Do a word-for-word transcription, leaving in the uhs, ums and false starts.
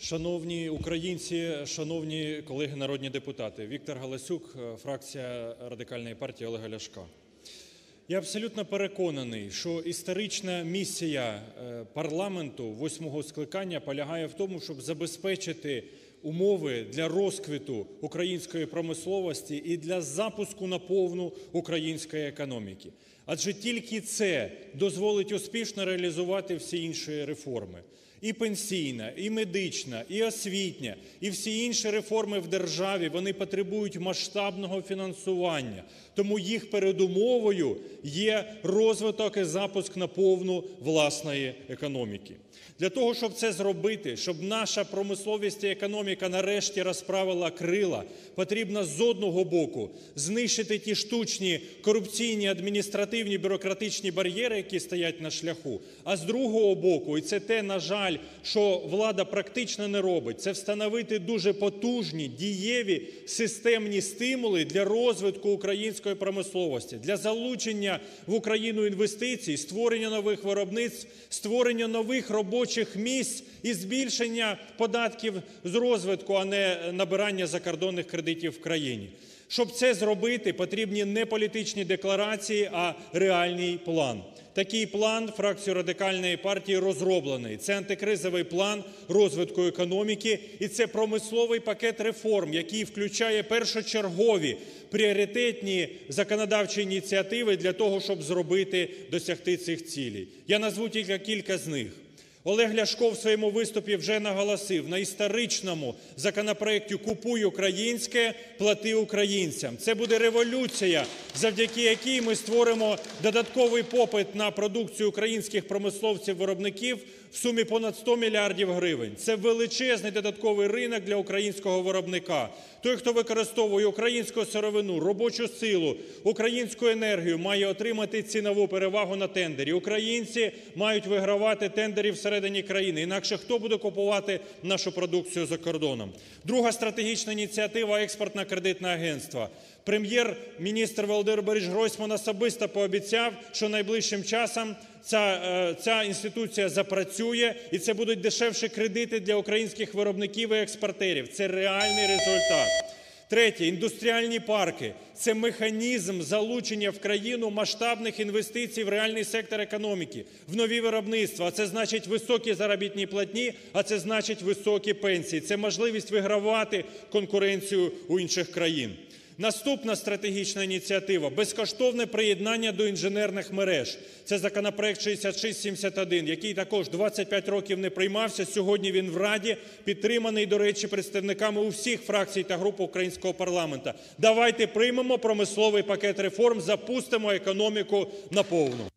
Шановні українці, шановні колеги народні депутати! Віктор Галасюк, фракція Радикальної партії Олега Ляшка. Я абсолютно переконаний, що історична місія парламенту восьмого скликання полягає в тому, щоб забезпечити умови для розквіту української промисловості і для запуску на повну української економіки. Адже тільки це дозволить успішно реалізувати всі інші реформи. І пенсійна, і медична, і освітня, і всі інші реформи в державі, вони потребують масштабного фінансування. Тому їх передумовою є розвиток і запуск на повну власної економіки. Для того, щоб це зробити, щоб наша промисловість і економіка нарешті розправила крила, потрібно з одного боку знищити ті штучні корупційні, адміністративні, бюрократичні бар'єри, які стоять на шляху, а з другого боку, і це те, на жаль, що влада практично не робить, це встановити дуже потужні, дієві, системні стимули для розвитку української промисловості, для залучення в Україну інвестицій, створення нових виробництв, створення нових робочих місць і збільшення податків з розвитку, а не набирання закордонних кредитів в країні. Щоб це зробити, потрібні не політичні декларації, а реальний план. Такий план фракцією Радикальної партії розроблений. Це антикризовий план розвитку економіки і це промисловий пакет реформ, який включає першочергові пріоритетні законодавчі ініціативи для того, щоб зробити, досягти цих цілей. Я назву тільки кілька з них. Олег Ляшко в своєму виступі вже наголосив на історичному законопроекті "Купуй українське, плати українцям". Це буде революція, завдяки якій ми створимо додатковий попит на продукцію українських промисловців-виробників в сумі понад сто мільярдів гривень. Це величезний додатковий ринок для українського виробника. Той, хто використовує українську сировину, робочу силу, українську енергію, має отримати цінову перевагу на тендері. Українці мають вигравати тендери всередині країни, інакше хто буде купувати нашу продукцію за кордоном? Друга стратегічна ініціатива – експортно-кредитне агентство. Прем'єр-міністр Володимир Борисович Гройсман особисто пообіцяв, що найближчим часом ця, ця інституція запрацює і це будуть дешевші кредити для українських виробників і експортерів. Це реальний результат. Третє. Індустріальні парки. Це механізм залучення в країну масштабних інвестицій в реальний сектор економіки, в нові виробництва. А це значить високі заробітні платні, а це значить високі пенсії. Це можливість вигравати конкуренцію у інших країн. Наступна стратегічна ініціатива – безкоштовне приєднання до інженерних мереж. Це законопроект шістдесят шість сімдесят один, який також двадцять п'ять років не приймався. Сьогодні він в Раді, підтриманий, до речі, представниками усіх фракцій та груп українського парламенту. Давайте приймемо промисловий пакет реформ, запустимо економіку наповну.